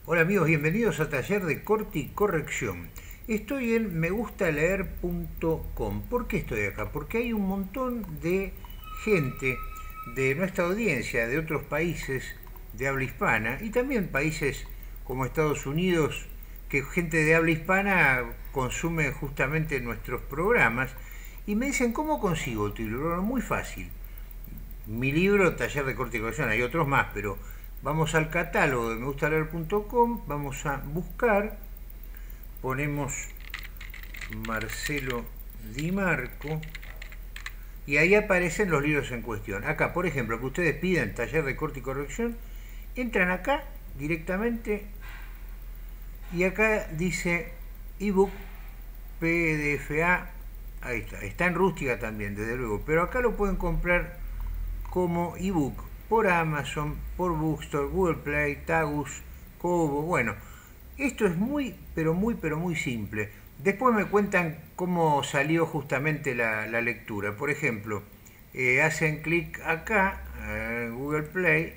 Hola amigos, bienvenidos a Taller de Corte y Corrección. Estoy en megustaleer.com. ¿Por qué estoy acá? Porque hay un montón de gente de nuestra audiencia, de otros países de habla hispana y también países como Estados Unidos, que gente de habla hispana consume justamente nuestros programas y me dicen, ¿cómo consigo tu libro? Bueno, muy fácil. Mi libro, Taller de Corte y Corrección, hay otros más, pero vamos al catálogo de megustaleer.com, vamos a buscar, ponemos Marcelo Di Marco y ahí aparecen los libros en cuestión. Acá, por ejemplo, que ustedes piden Taller de Corte y Corrección, entran acá directamente y acá dice ebook PDFA. Ahí está en rústica también, desde luego, pero acá lo pueden comprar como ebook por Amazon, por Bookstore, Google Play, Tagus, Kobo. Bueno, esto es muy simple. Después me cuentan cómo salió justamente la lectura. Por ejemplo, hacen clic acá en Google Play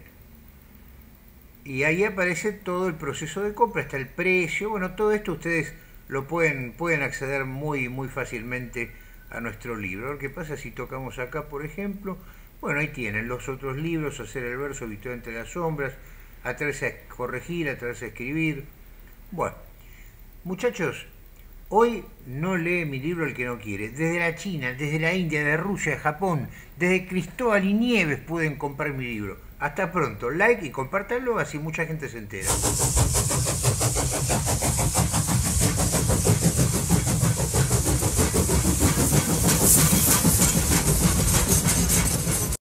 y ahí aparece todo el proceso de compra, está el precio. Bueno, todo esto ustedes lo pueden acceder muy fácilmente a nuestro libro. ¿Qué pasa si tocamos acá, por ejemplo? Bueno, ahí tienen los otros libros: Hacer el verso, Victoria entre las sombras, Atreverse a corregir, Atreverse a escribir. Bueno, muchachos, hoy no lee mi libro el que no quiere. Desde la China, desde la India, de Rusia, de Japón, desde Cristóbal y Nieves pueden comprar mi libro. Hasta pronto, like y compártanlo, así mucha gente se entera.